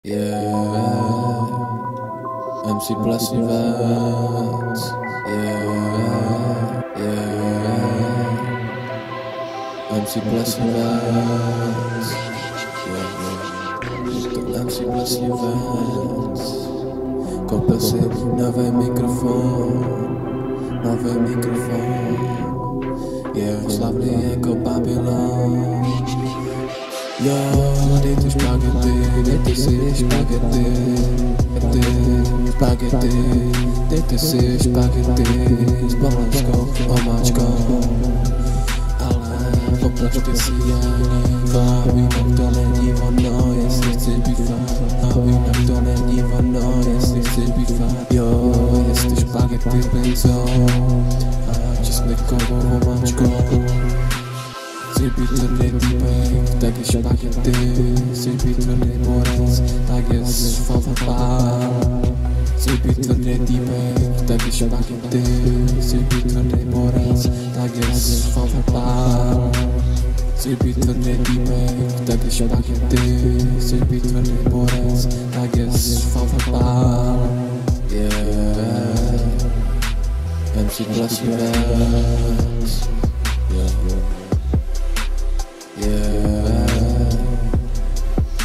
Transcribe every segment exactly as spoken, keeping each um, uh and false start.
Yeah, M C Plus event. Yeah, yeah, M C Plus event. Yeah, yeah. To M C Plus event. Koupil si nový mikrofon, nový mikrofon. Je slavný jako Babylon. Jo, dejte špagety, dejte si špagety, ty špagety, dejte si špagety s pomalskou omáčkou. Ale poprašte si janiva, jinak to není ono, jestli chci být fajn. Jinak to není ono, jestli chci být fajn. Jo, jestli špagety brinzou a česnekovou omáčkou. Chci být tvrdý týpek, tak je špagety. Chci být tvrdý borec, tak je fanfabál. Chci být tvrdý týpek, tak je špagety. Chci být tvrdý borec, tak je fanfabál. Chci být tvrdý týpek, tak je špagety. Chci být tvrdý borec, tak je fanfabál. Yeah, M C Plus event. Yeah. Yeah,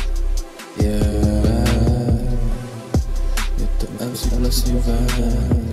yeah, je to M C Plus event.